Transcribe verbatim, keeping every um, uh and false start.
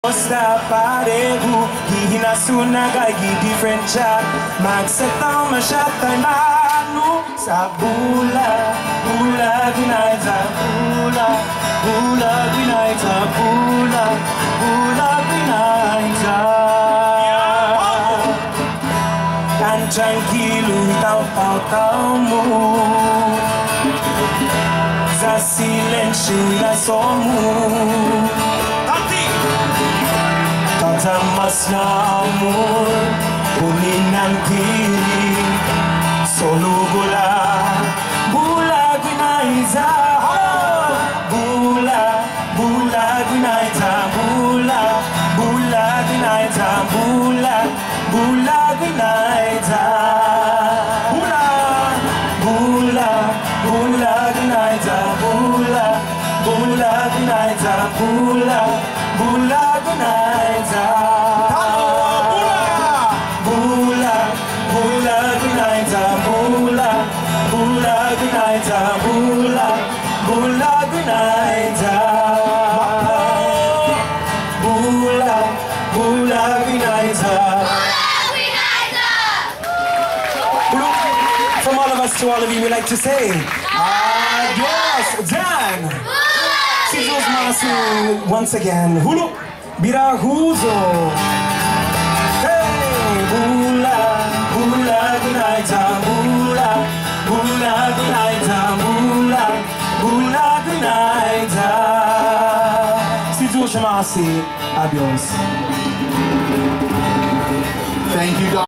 Sta parego, hihina sunaga gi different chat. Max setão machata manu sa bula, bula guinaiya, bula, bula guinaiya, bula, bula guinaiya. Tan tranquilo tau tau tau mu, za silêncio na somu. Mas na amor, pulinan kiri, solo bula, bula guinaiya, bula, bula guinaiya, bula, bula guinaiya, bula, bula guinaiya, bula, bula, bula guinaiya, bula, bula guinaiya, bula, bula guinaiya. Bula, bula guinaiya, bula, bula guinaiya. From all of us to all of you, we like to say adios, Dan. Sizos Masu once again. Hulu, birahuzo. Hey, bula, bula guinaiya, bula, bula guinaiya, bula, bula guinaiya. Sizos Masu, adios. Thank you, guys.